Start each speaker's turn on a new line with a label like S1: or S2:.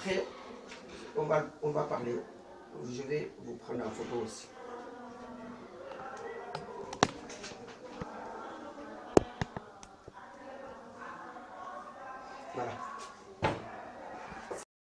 S1: Après, on va parler. Je vais vous prendre en photo aussi. Voilà.